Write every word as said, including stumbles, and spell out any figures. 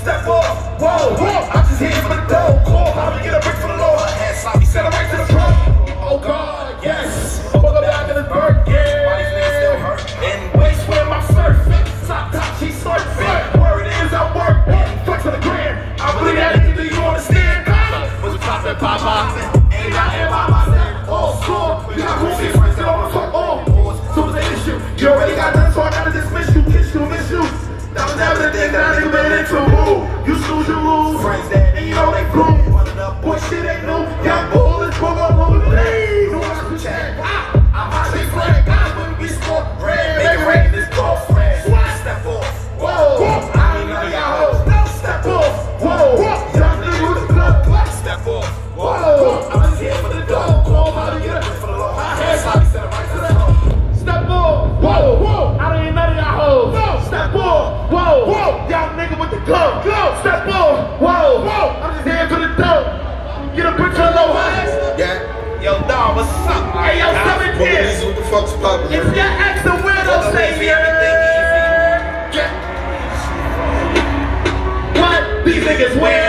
step off. Whoa, whoa. I'm just here for the dough. Call, how to get a brick for the low. Her head sloppy, send her right to the front. Oh God, yes. I'm gonna go back in the dirt, yeah. Why these niggas still hurt? And waist where my surf. Top top, she surfing. Where it is, I work. Flex on the gram. I believe that nigga, do you understand? Was it poppin', pop-pop? Ain't nothing about myself. All score. You got who see friends that all fuck all. So it's an issue. You already got done, so I gotta dismiss you. Kiss you, miss you. That was never the thing that I nigga been into. Woo. You snooze, you lose. Friends that, and you know they bloom. Boy, shit ain't new. Young bull is broke up on the lane. No one can check. I'm hot, they flag. Guys, when we score red. Make it rain, this girlfriend. Step off. Whoa. I ain't none of y'all hoes. Step off. Whoa. Young nigga with the blood. Step off. Whoa. I'm just here for the dough. Call how to get it. My head sloppy, set it right to the home. Step off. Whoa. Whoa. I ain't none of y'all hoes. No. Step off. Whoa. Whoa. Young nigga with the glove. Go. Step off. Whoa. Whoa. I'm just here for the dough. Get a picture of low highs. Yeah. Yo, dog, what's up? Hey, yo, seven kids. What the fuck's poppin'? If your ex a weirdo, say yeah. What? These niggas weird.